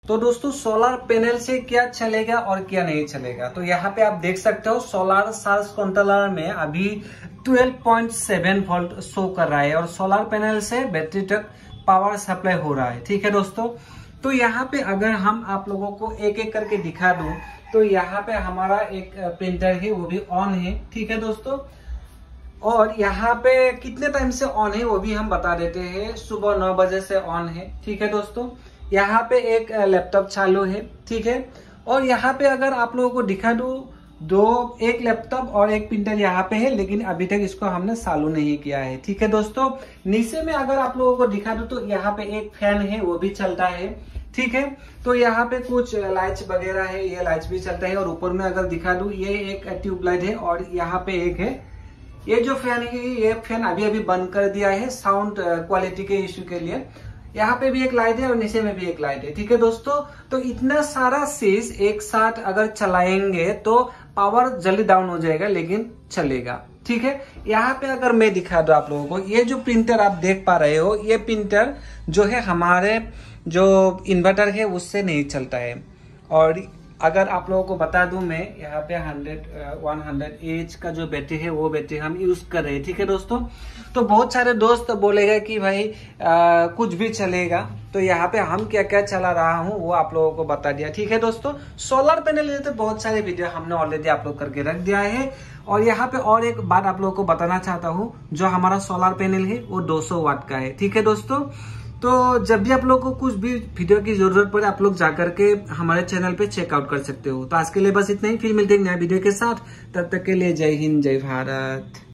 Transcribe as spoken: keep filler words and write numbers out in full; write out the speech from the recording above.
तो दोस्तों solar panel से क्या चलेगा और क्या नहीं चलेगा, तो यहाँ पे आप देख सकते हो सोलर चार्ज कंट्रोलर में अभी twelve point seven volt show कर रहा है और सोलर पैनल से बैटरी तक पावर सप्लाई हो रहा है। ठीक है दोस्तों, तो यहाँ पे अगर हम आप लोगों को एक एक करके दिखा दूं तो यहाँ पे हमारा एक प्रिंटर है वो भी ऑन है। ठीक है दोस्तों, और यहाँ पे कितने टाइम से ऑन है वो भी हम बता देते हैं, सुबह नौ बजे से ऑन है। ठीक है दोस्तों, यहाँ पे एक लैपटॉप चालू है। ठीक है, और यहाँ पे अगर आप लोगों को दिखा दूं दो एक लैपटॉप और एक प्रिंटर यहाँ पे है, लेकिन अभी तक इसको हमने चालू नहीं किया है। ठीक है दोस्तों, नीचे में अगर आप लोगों को दिखा दूं तो यहाँ पे एक फैन है वो भी चलता है। ठीक है, तो यहाँ पे कुछ लाइट्स वगैरह है, ये लाइट्स भी चलता है। और ऊपर में अगर दिखा दूं ये एक ट्यूबलाइट है और यहाँ पे एक है। ये जो फैन है ये फैन अभी अभी बंद कर दिया है साउंड क्वालिटी के इश्यू के लिए। यहाँ पे भी एक लाइट है और नीचे में भी एक लाइट है। ठीक है दोस्तों, तो इतना सारा चीज एक साथ अगर चलाएंगे तो पावर जल्दी डाउन हो जाएगा, लेकिन चलेगा। ठीक है, यहाँ पे अगर मैं दिखा दूं आप लोगों को, ये जो प्रिंटर आप देख पा रहे हो, ये प्रिंटर जो है हमारे जो इन्वर्टर है उससे नहीं चलता है। और अगर आप लोगों को बता दूं मैं, यहाँ पे हंड्रेड वन हंड्रेड एच का जो बैटरी है वो बैटरी हम यूज कर रहे हैं। ठीक है दोस्तों, तो बहुत सारे दोस्त बोलेगा कि भाई आ, कुछ भी चलेगा, तो यहाँ पे हम क्या क्या चला रहा हूँ वो आप लोगों को बता दिया। ठीक है दोस्तों, सोलर पैनल लेते बहुत सारे वीडियो हमने ऑलरेडी आप लोग करके रख दिया है। और यहाँ पे और एक बात आप लोगों को बताना चाहता हूँ, जो हमारा सोलर पैनल है वो दो सौ वाट का है। ठीक है दोस्तों, तो जब भी आप लोग को कुछ भी वीडियो की जरूरत पड़े आप लोग जाकर के हमारे चैनल पे चेकआउट कर सकते हो। तो आज के लिए बस इतना ही, फिर मिलते हैं नया वीडियो के साथ। तब तक के लिए जय हिंद, जय भारत।